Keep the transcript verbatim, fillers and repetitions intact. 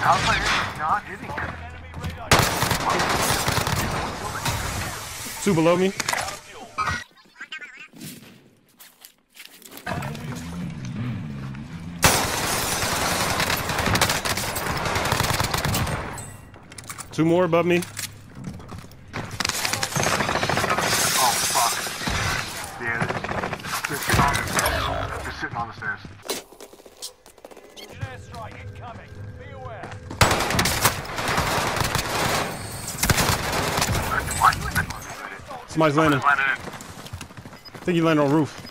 How's my aim not hitting him? Two below me. Two more above me. Oh fuck. Yeah, they're sitting on the stairs. They're sitting on the stairs. Airstrike incoming. Be aware. Somebody's landing. Landed in. I think he landed on roof.